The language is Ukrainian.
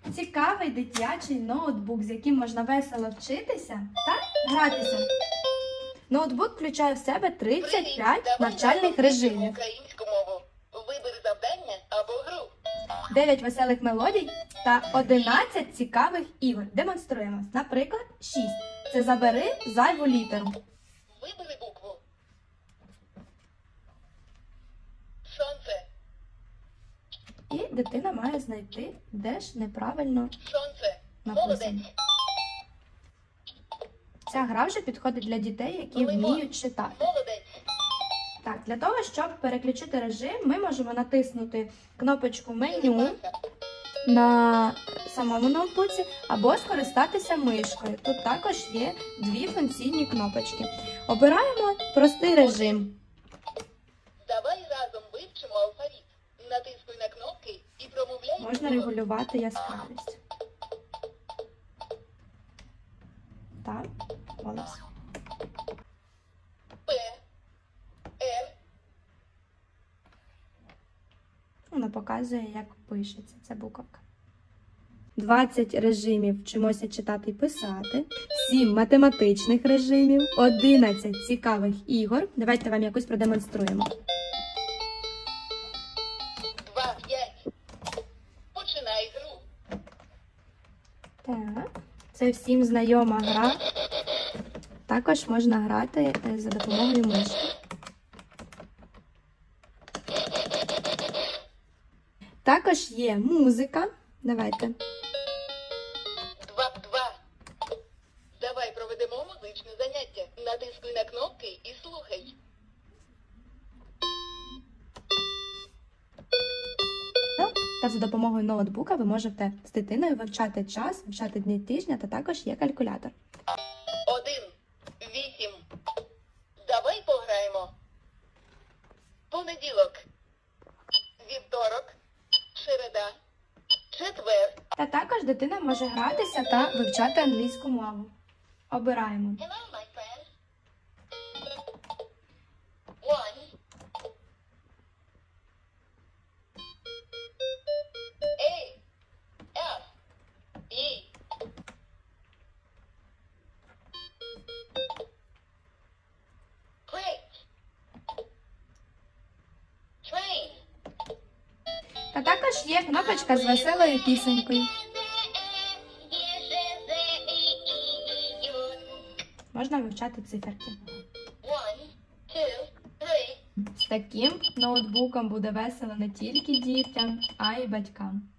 Цікавий дитячий ноутбук, з яким можна весело вчитися та гратися. Ноутбук включає в себе 35 навчальних режимів, Українську мову. Вибери завдання або гру. 9 веселих мелодій та 11 цікавих ігор. Демонструємо. Наприклад, 6. Це забери зайву літеру. Вибери букву. Сонце. І дитина має знайти, де ж неправильно Сонце. написано. Молодець. Ця гра вже підходить для дітей, які вміють читати. Молодець. Так, для того, щоб переключити режим, ми можемо натиснути кнопочку меню на самому ноутбуці або скористатися мишкою. Тут також є дві функційні кнопочки. Обираємо простий режим. Давай разом вивчимо алфавіт. Натискуй на кнопки і промовляй. Можна регулювати яскравість. Так, голос. П. Р. Вона показує, як пишеться ця буковка. 20 режимів вчимося читати і писати, 7 математичних режимів, 11 цікавих ігор. Давайте вам якусь продемонструємо. 2, 5. Починай гру. Так, це всім знайома гра. Також можна грати за допомогою мишки. Також є музика. Давайте. 2, 2. Давай проведемо музичне заняття. Натискуй на кнопки і слухай. Та за допомогою ноутбука ви можете з дитиною вивчати час, вивчати дні тижня, та також є калькулятор. 1, 8. Давай пограємо. Понеділок. Вівторок. Середа. Четвер. Та також дитина може гратися та вивчати англійську мову. Обираємо. Hello, my friend. 1. A. F. E. Great. Train. Та також є кнопочка з веселою пісенькою. Можна вивчати циферки. 1, 2, 3. З таким ноутбуком буде весело не тільки дітям, а й батькам.